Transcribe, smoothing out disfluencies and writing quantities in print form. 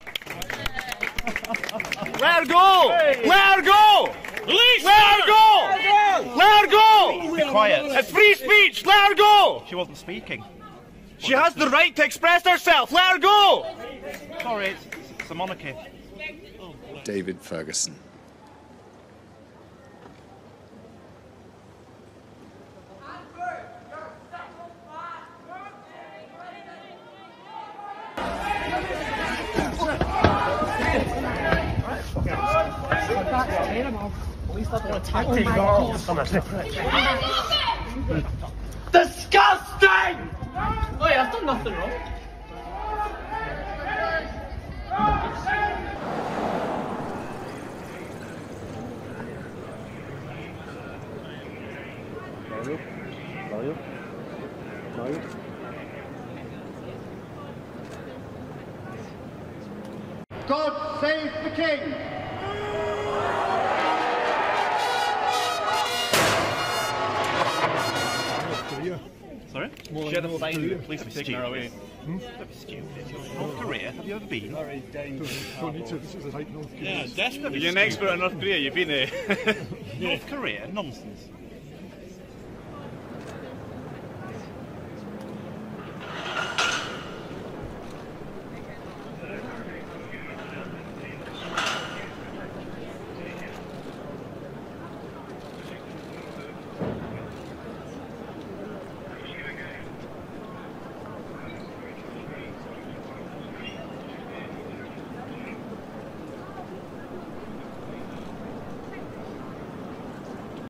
Let her go! Hey. Let her go! Release! Let her go! Let her go! Be quiet. It's free speech! Let her go! She wasn't speaking. She has the right to express herself! Let her go! Sorry, it's a monarchy. David Ferguson. Disgusting! Wait, I've done nothing wrong. God save the King! Sorry? She had a sign that the police were taking her away. Don't be stupid. North Korea? Have you ever been? Don't need to, this is a right North Korea. Yeah, definitely. You're an expert in North Korea, you've been there. North Korea? Nonsense.